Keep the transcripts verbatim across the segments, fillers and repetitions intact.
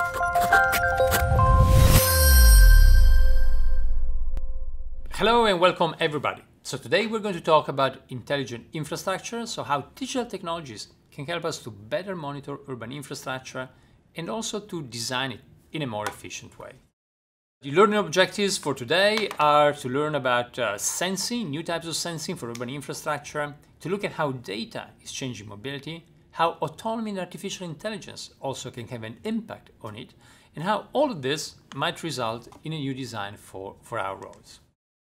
Hello and welcome everybody. So today we're going to talk about intelligent infrastructure, so how digital technologies can help us to better monitor urban infrastructure and also to design it in a more efficient way. The learning objectives for today are to learn about uh, sensing, new types of sensing for urban infrastructure, to look at how data is changing mobility, how autonomy and artificial intelligence also can have an impact on it, and how all of this might result in a new design for, for our roads.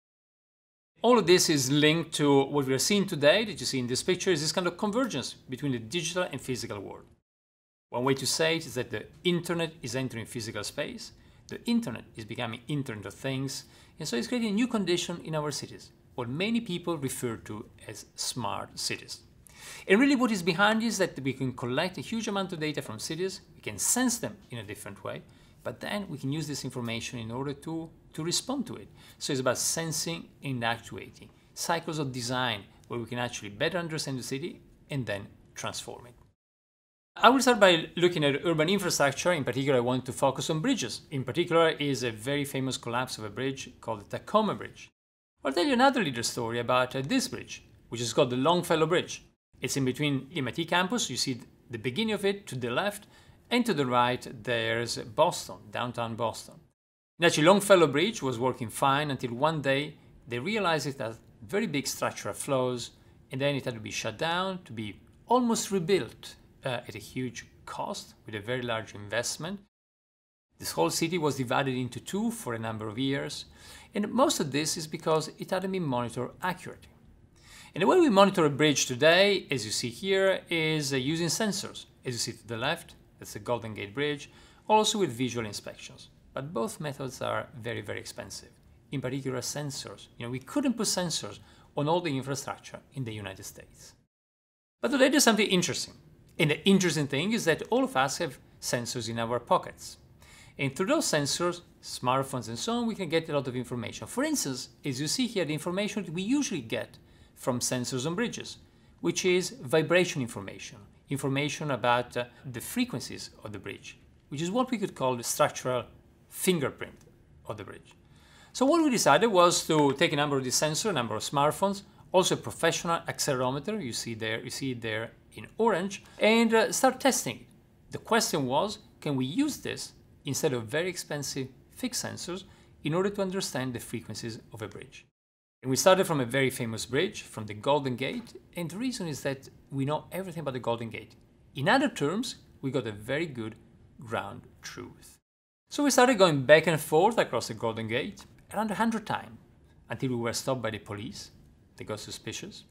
All of this is linked to what we are seeing today, that you see in this picture, is this kind of convergence between the digital and physical world. One way to say it is that the internet is entering physical space, the internet is becoming Internet of Things, and so it's creating a new condition in our cities, what many people refer to as smart cities. And really what is behind is that we can collect a huge amount of data from cities, we can sense them in a different way, but then we can use this information in order to, to respond to it. So it's about sensing and actuating, cycles of design where we can actually better understand the city and then transform it. I will start by looking at urban infrastructure. In particular, I want to focus on bridges. In particular is a very famous collapse of a bridge called the Tacoma Bridge. I'll tell you another little story about uh, this bridge, which is called the Longfellow Bridge. It's in between the M I T campus. You see the beginning of it to the left, and to the right there's Boston, downtown Boston. Naturally, Longfellow Bridge was working fine until one day they realized it had very big structural flaws, and then it had to be shut down, to be almost rebuilt uh, at a huge cost with a very large investment. This whole city was divided into two for a number of years, and most of this is because it hadn't been monitored accurately. And the way we monitor a bridge today, as you see here, is uh, using sensors. As you see to the left, that's the Golden Gate Bridge, also with visual inspections. But both methods are very, very expensive. In particular, sensors. You know, we couldn't put sensors on all the infrastructure in the United States. But today there's something interesting. And the interesting thing is that all of us have sensors in our pockets. And through those sensors, smartphones and so on, we can get a lot of information. For instance, as you see here, the information that we usually get from sensors on bridges, which is vibration information, information about uh, the frequencies of the bridge, which is what we could call the structural fingerprint of the bridge. So what we decided was to take a number of these sensors, a number of smartphones, also a professional accelerometer, you see there, you see it there in orange, and uh, start testing it. The question was, can we use this instead of very expensive fixed sensors in order to understand the frequencies of a bridge? And we started from a very famous bridge, from the Golden Gate, and the reason is that we know everything about the Golden Gate. In other terms, we got a very good ground truth. So we started going back and forth across the Golden Gate around a hundred times, until we were stopped by the police. They got suspicious.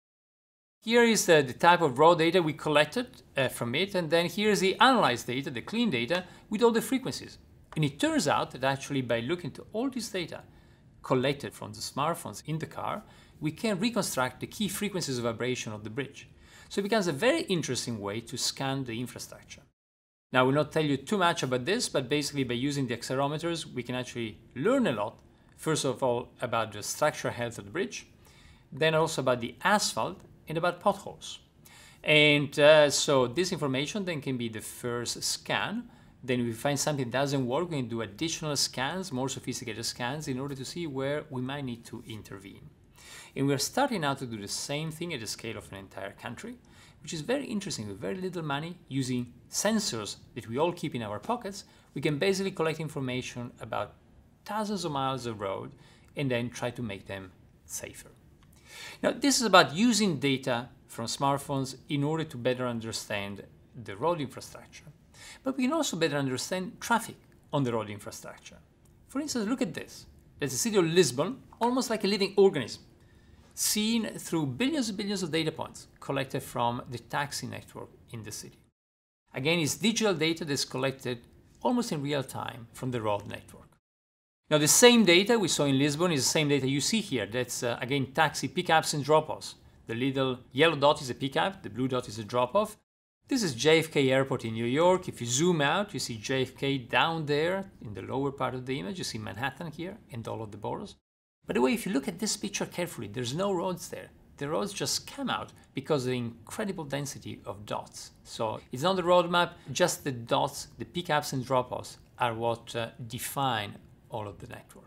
Here is the, the type of raw data we collected uh, from it, and then here is the analyzed data, the clean data, with all the frequencies. And it turns out that actually by looking to all this data collected from the smartphones in the car, we can reconstruct the key frequencies of vibration of the bridge. So it becomes a very interesting way to scan the infrastructure. Now, I will not tell you too much about this, but basically by using the accelerometers, we can actually learn a lot. First of all, about the structural health of the bridge, then also about the asphalt and about potholes. And uh, so this information then can be the first scan. Then if we find something that doesn't work, we can do additional scans, more sophisticated scans, in order to see where we might need to intervene. And we're starting now to do the same thing at the scale of an entire country, which is very interesting. With very little money, using sensors that we all keep in our pockets, we can basically collect information about thousands of miles of road and then try to make them safer. Now, this is about using data from smartphones in order to better understand the road infrastructure. But we can also better understand traffic on the road infrastructure. For instance, look at this. There's the city of Lisbon, almost like a living organism, seen through billions and billions of data points collected from the taxi network in the city. Again, it's digital data that's collected almost in real time from the road network. Now, the same data we saw in Lisbon is the same data you see here. That's, uh, again, taxi pickups and drop-offs. The little yellow dot is a pickup, the blue dot is a drop-off. This is J F K Airport in New York. If you zoom out, you see J F K down there in the lower part of the image. You see Manhattan here and all of the boroughs. By the way, if you look at this picture carefully, there's no roads there. the roads just come out because of the incredible density of dots. So it's not the roadmap, just the dots, the pickups and drop-offs are what uh, define all of the network.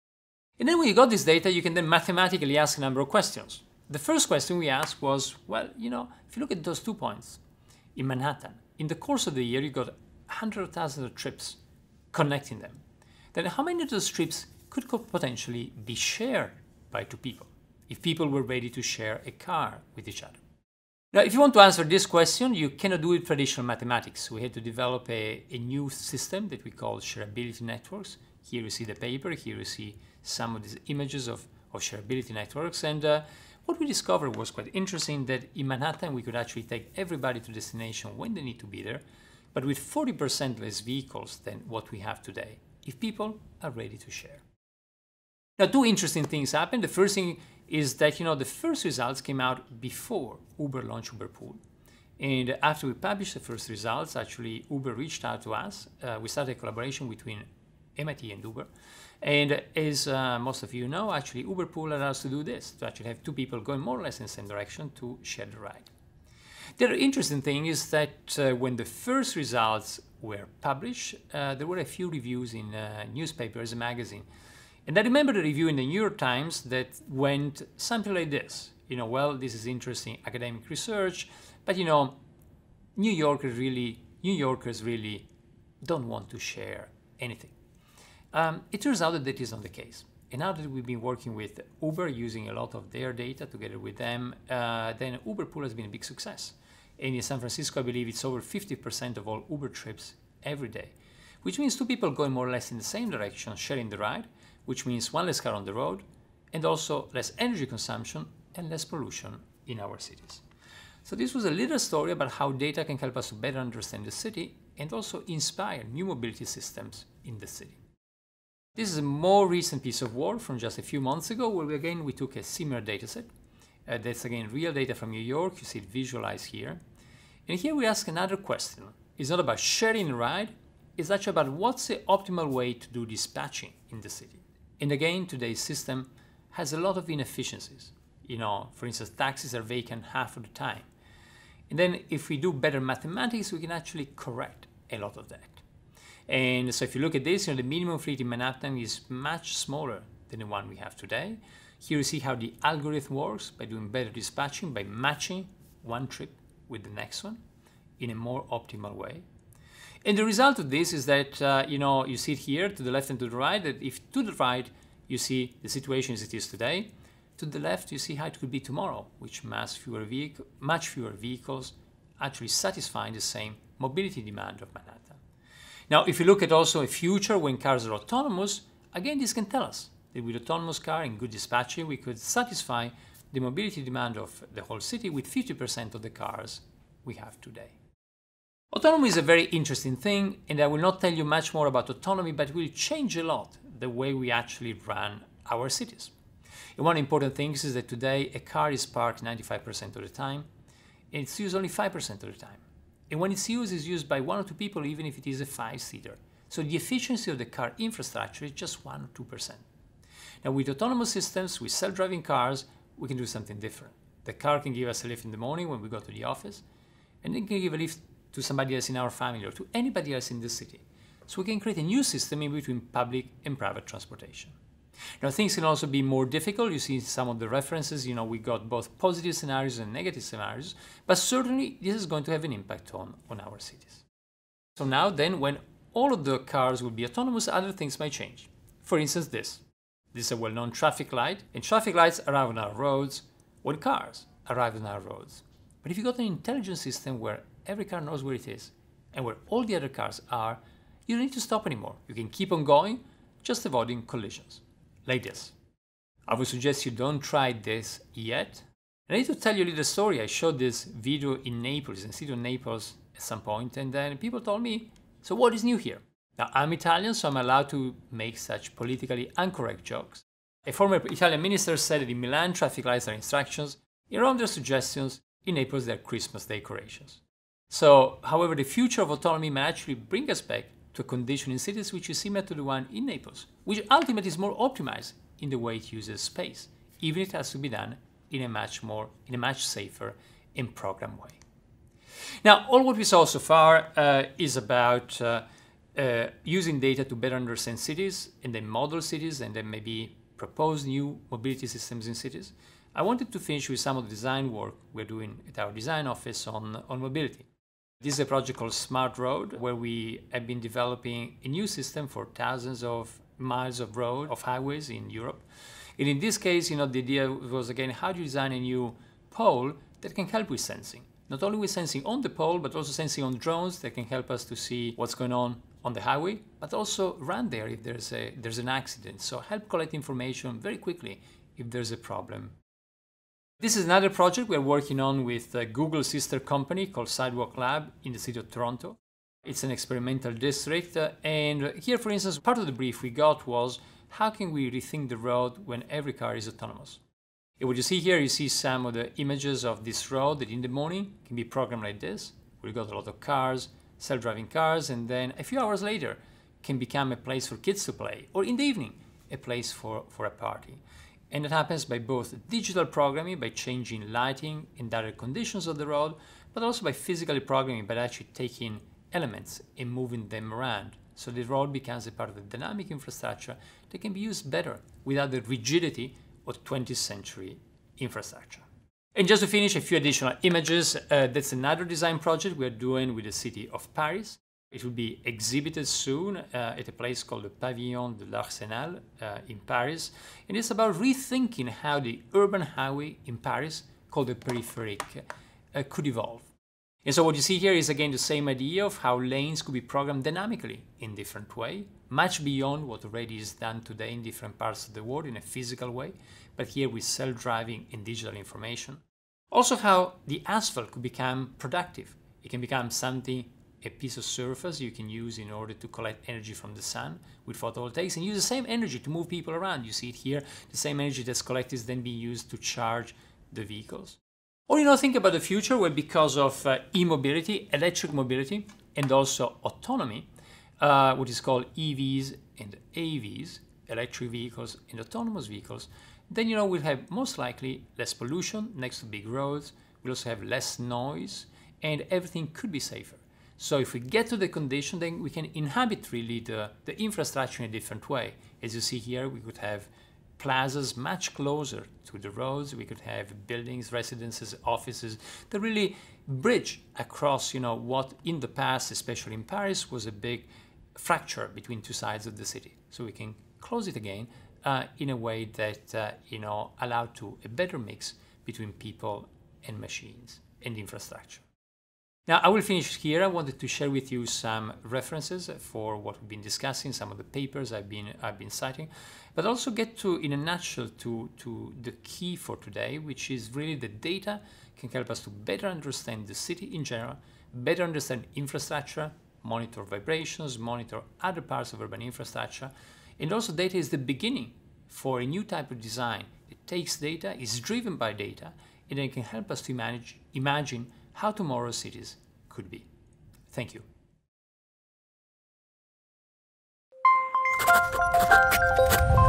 And then when you got this data, you can then mathematically ask a number of questions. The first question we asked was, well, you know, if you look at those two points in Manhattan, in the course of the year, you got hundreds of thousands of trips connecting them. Then how many of those trips could potentially be shared by two people, if people were ready to share a car with each other? Now, if you want to answer this question, you cannot do it with traditional mathematics. We had to develop a, a new system that we call shareability networks. Here you see the paper, here you see some of these images of, of shareability networks. And uh, what we discovered was quite interesting, that in Manhattan we could actually take everybody to destination when they need to be there, but with forty percent less vehicles than what we have today, if people are ready to share. Now, two interesting things happened. The first thing is that, you know, the first results came out before Uber launched Uber Pool. And after we published the first results, actually Uber reached out to us. Uh, we started a collaboration between M I T and Uber. And as uh, most of you know, actually Uber Pool allows us to do this, to actually have two people going more or less in the same direction to share the ride. The other interesting thing is that uh, when the first results were published, uh, there were a few reviews in uh, newspapers and magazines. And I remember the review in the New York Times that went something like this. You know, well, this is interesting academic research, but you know, New Yorkers really, New Yorkers really don't want to share anything. Um, it turns out that that is not the case. And now that we've been working with Uber, using a lot of their data together with them, uh, then Uber Pool has been a big success. And in San Francisco, I believe it's over fifty percent of all Uber trips every day, which means two people going more or less in the same direction, sharing the ride, which means one less car on the road, and also less energy consumption and less pollution in our cities. So this was a little story about how data can help us to better understand the city and also inspire new mobility systems in the city. This is a more recent piece of work from just a few months ago, where we, again we took a similar dataset. Uh, that's again real data from New York. You see it visualized here. And here we ask another question. It's not about sharing a ride, it's actually about what's the optimal way to do dispatching in the city. And again, today's system has a lot of inefficiencies. You know, for instance, taxis are vacant half of the time. And then if we do better mathematics, we can actually correct a lot of that. And so if you look at this, you know, the minimum fleet in Manhattan is much smaller than the one we have today. Here you see how the algorithm works by doing better dispatching, by matching one trip with the next one in a more optimal way. And the result of this is that, uh, you know, you see it here to the left and to the right, that if to the right you see the situation as it is today, to the left you see how it could be tomorrow, which much fewer, vehicle, much fewer vehicles actually satisfying the same mobility demand of Manhattan. Now, if you look at also a future when cars are autonomous, again, this can tell us that with autonomous car and good dispatching, we could satisfy the mobility demand of the whole city with fifty percent of the cars we have today. Autonomy is a very interesting thing, and I will not tell you much more about autonomy, but it will change a lot the way we actually run our cities. And one important thing is that today a car is parked ninety-five percent of the time, and it's used only five percent of the time. And when it's used, it's used by one or two people, even if it is a five-seater. So the efficiency of the car infrastructure is just one or two percent. Now with autonomous systems, with self-driving cars, we can do something different. The car can give us a lift in the morning when we go to the office, and it can give a lift to somebody else in our family or to anybody else in the city. So we can create a new system in between public and private transportation. Now things can also be more difficult. You see some of the references, you know, we got both positive scenarios and negative scenarios, but certainly this is going to have an impact on, on our cities. So now then, when all of the cars will be autonomous, other things might change. For instance, this. This is a well-known traffic light, and traffic lights arrive on our roads when cars arrive on our roads. But if you got an intelligent system where every car knows where it is and where all the other cars are, you don't need to stop anymore. You can keep on going, just avoiding collisions. Like this. I would suggest you don't try this yet. And I need to tell you a little story. I showed this video in Naples, in the city of Naples at some point, and then people told me, so what is new here? Now, I'm Italian, so I'm allowed to make such politically incorrect jokes. A former Italian minister said that in Milan, traffic lights are instructions, in Rome they're suggestions, in Naples they're Christmas decorations. So, however, the future of autonomy may actually bring us back to a condition in cities which is similar to the one in Naples, which ultimately is more optimized in the way it uses space, even if it has to be done in a much more, in a much safer and programmed way. Now, all what we saw so far uh, is about uh, uh, using data to better understand cities and then model cities and then maybe propose new mobility systems in cities. I wanted to finish with some of the design work we're doing at our design office on, on mobility. This is a project called Smart Road, where we have been developing a new system for thousands of miles of road, of highways in Europe. And in this case, you know, the idea was, again, how do you design a new pole that can help with sensing? Not only with sensing on the pole, but also sensing on drones that can help us to see what's going on on the highway, but also run there if there's, a, there's an accident. So help collect information very quickly if there's a problem. This is another project we're working on with a Google sister company called Sidewalk Lab in the city of Toronto. It's an experimental district, uh, and here, for instance, part of the brief we got was, how can we rethink the road when every car is autonomous? And what you see here, you see some of the images of this road that in the morning can be programmed like this. We've got a lot of cars, self-driving cars, and then a few hours later can become a place for kids to play, or in the evening, a place for, for a party. And it happens by both digital programming, by changing lighting and other conditions of the road, but also by physically programming, by actually taking elements and moving them around. So the road becomes a part of the dynamic infrastructure that can be used better without the rigidity of twentieth century infrastructure. And just to finish, a few additional images. Uh, that's another design project we're doing with the city of Paris. It will be exhibited soon uh, at a place called the Pavillon de l'Arsenal uh, in Paris. And it's about rethinking how the urban highway in Paris, called the Peripherique, uh, could evolve. And so what you see here is again the same idea of how lanes could be programmed dynamically in different way, much beyond what already is done today in different parts of the world in a physical way, but here with self-driving and digital information. Also how the asphalt could become productive. It can become something, a piece of surface you can use in order to collect energy from the sun with photovoltaics and use the same energy to move people around. You see it here, the same energy that's collected is then being used to charge the vehicles. Or, you know, think about the future where because of uh, e-mobility, electric mobility, and also autonomy, uh, what is called E Vs and A Vs, electric vehicles and autonomous vehicles, then, you know, we'll have most likely less pollution next to big roads, we'll also have less noise, and everything could be safer. So if we get to the condition, then we can inhabit really the, the infrastructure in a different way. As you see here, we could have plazas much closer to the roads. We could have buildings, residences, offices that really bridge across, you know, what in the past, especially in Paris, was a big fracture between two sides of the city. So we can close it again uh, in a way that, uh, you know, allow to a better mix between people and machines and infrastructure. Now, I will finish here. I wanted to share with you some references for what we've been discussing, some of the papers I've been, I've been citing, but also get to, in a nutshell, to, to the key for today, which is really the data can help us to better understand the city in general, better understand infrastructure, monitor vibrations, monitor other parts of urban infrastructure, and also data is the beginning for a new type of design. It takes data, is driven by data, and it can help us to manage, imagine how tomorrow's cities could be. Thank you.